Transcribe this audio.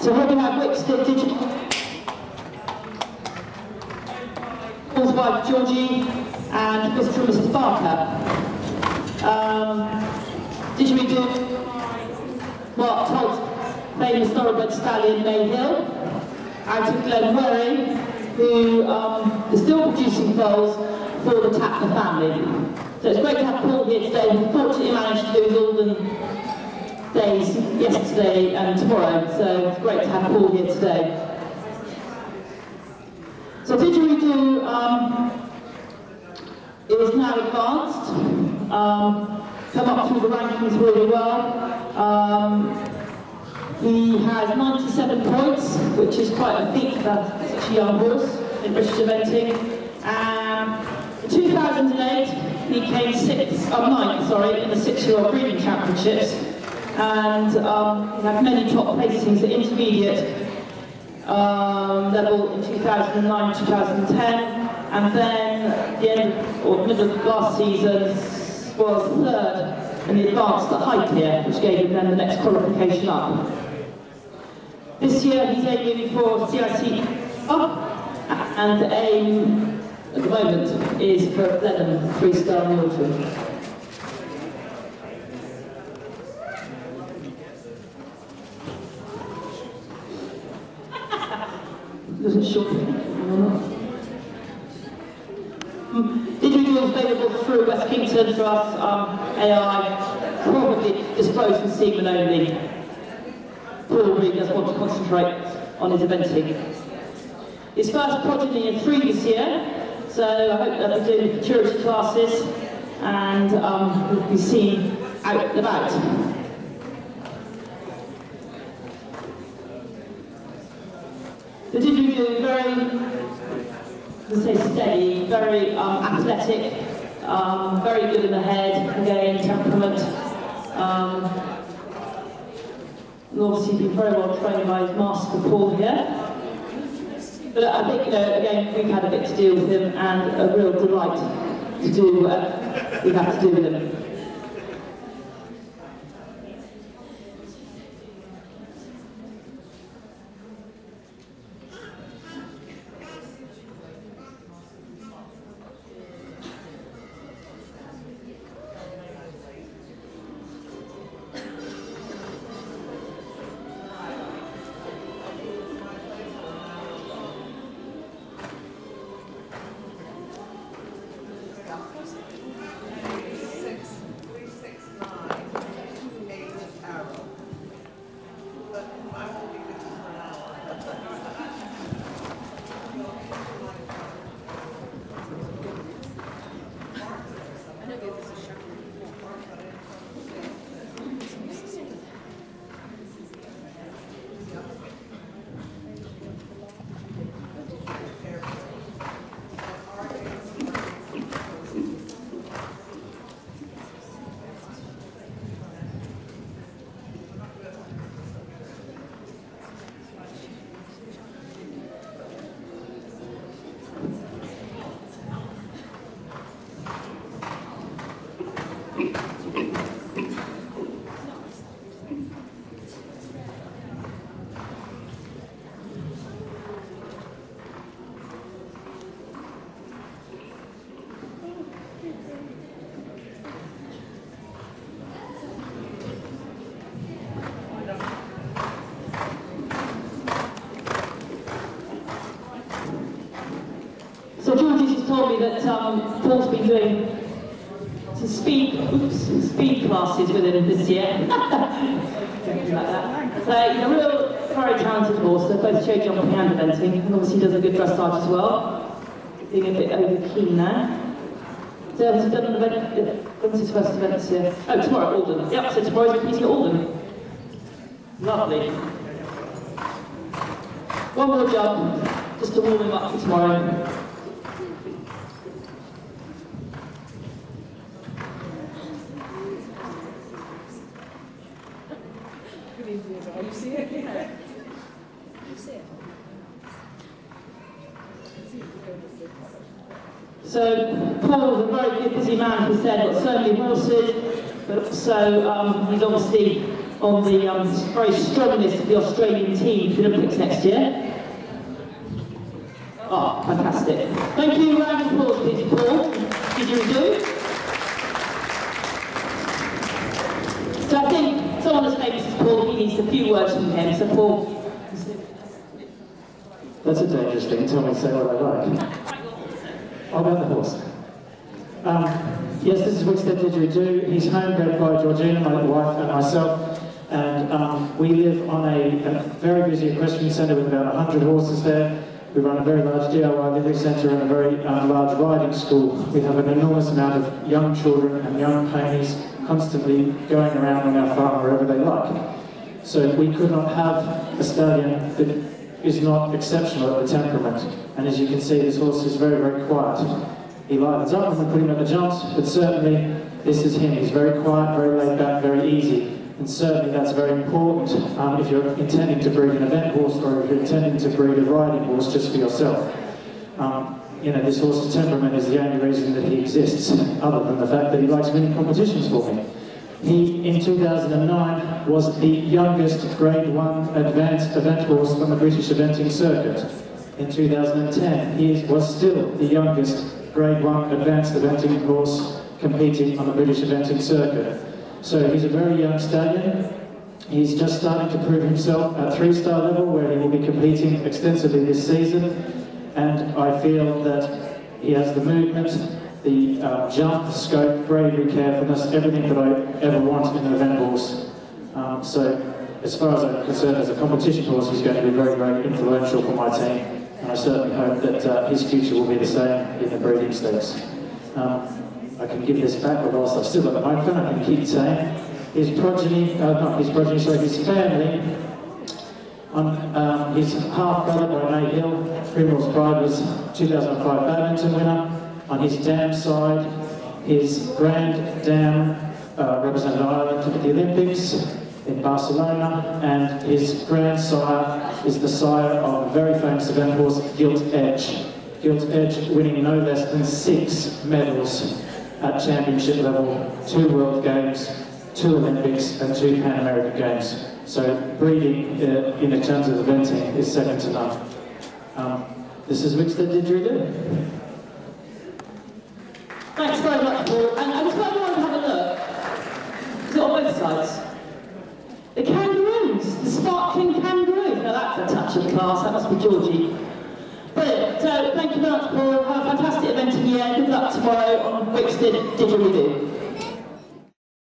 So here we have Wixted Digital. Paul's wife Georgie and Mr. and Mrs. Barker. Didgeridoo, Mark Todd's famous thoroughbred stallion Mayhill, out of Glenwherry, who is still producing foals for the Tapner family. So it's great to have Paul here today. We fortunately managed to do his Alden days yesterday and tomorrow, so it's great to have Paul here today. So Didgeridoo is now advanced, come up through the rankings really well. He has 97 points, which is quite a feat for such a young horse in British eventing. In 2008, he came ninth in the 6-year-old breeding championships, and he had many top placings at intermediate level in 2009, 2010, and then at the end or middle of last season was third in the advanced at Highclere, which gave him then the next qualification up. This year he's aiming for CIC up, and the aim at the moment is for Blenheim 3-star in the autumn. Wasn't sure. Didgeridoo is available through West Kington for us, AI, probably disclosed and Seaman only. Paul really does want to concentrate on his eventing. His first progeny in 3 this year, so I hope that we're doing maturity classes and we'll be seen out and about. The Didgeridoo very, let's say, steady, very athletic, very good in the head, again, temperament. And obviously been very well trained by his master Paul here. But I think, again, we've had a bit to do with him and a real delight to do what we've had to do with him. So Georgie just told me that Paul's been doing some speed classes with him this year. Something like that. So he's a real, very talented horse. They're both show jumping and eventing, and obviously he does a good dressage as well. Being a bit over keen now. So has he done an event? When's his first event this year? Oh, tomorrow at Alden. Yep, so tomorrow's competing at Alden. Lovely. One more jump, just to warm him up for tomorrow. You see it? Yeah. You see it? So Paul's a very good busy man, he said, got so many horses, but also he's obviously on the very strong list of the Australian team for the Olympics next year. Oh, fantastic. Thank you, round of applause, please, Paul. Didgeridoo. So I think someone as famous as Paul, he needs a few words from him. So Paul. That's a dangerous thing. Tell me to say what I like. I'll bet the horse. Yes, this is Wickstead Didgeridoo. He's homebred by Georgina, my wife, and myself. And we live on a very busy equestrian centre with about 100 horses there. We run a very large DIY living centre and a very large riding school. We have an enormous amount of young children and young ponies constantly going around on our farm wherever they like. So we could not have a stallion that is not exceptional at the temperament. And as you can see, this horse is very, very quiet. He lightens up when we put him at the jumps, but certainly this is him. He's very quiet, very laid back, very easy. And certainly that's very important if you're intending to breed an event horse or if you're intending to breed a riding horse just for yourself. You know, this horse's temperament is the only reason that he exists, other than the fact that he likes winning competitions for me. He, in 2009, was the youngest Grade 1 advanced event horse on the British eventing circuit. In 2010, he was still the youngest Grade 1 advanced eventing horse competing on the British eventing circuit. So he's a very young stallion. He's just starting to prove himself at 3-star level, where he will be competing extensively this season. And I feel that he has the movement, the jump, scope, bravery, carefulness, everything that I ever want in an event horse. So as far as I'm concerned, as a competition horse, he's going to be very, very influential for my team. And I certainly hope that his future will be the same in the breeding stakes. I can give this back, but whilst I've still got the microphone, I can keep saying his progeny, not his progeny, sorry, his family, on his half-brother by May Hill, Primrose Pride was 2005 badminton winner. On his dam side, his grand dam represented Ireland at the Olympics in Barcelona, and his grandsire is the sire of a very famous event horse, Gilt Edge. Gilt Edge winning no less than 6 medals at championship level, 2 World Games, 2 Olympics and 2 Pan American Games. So breeding in terms of eventing is second to none. This is Wickstead Didgeridoo. Thanks very much, Paul. And I just want everyone to have a look. Is it on both sides? The kangaroos, the sparkling kangaroos. Now that's a touch of class, that must be Georgie. Brilliant. So thank you very much, Paul. Have a fantastic event in the year. Good luck tomorrow on Wickstead Didgeridoo.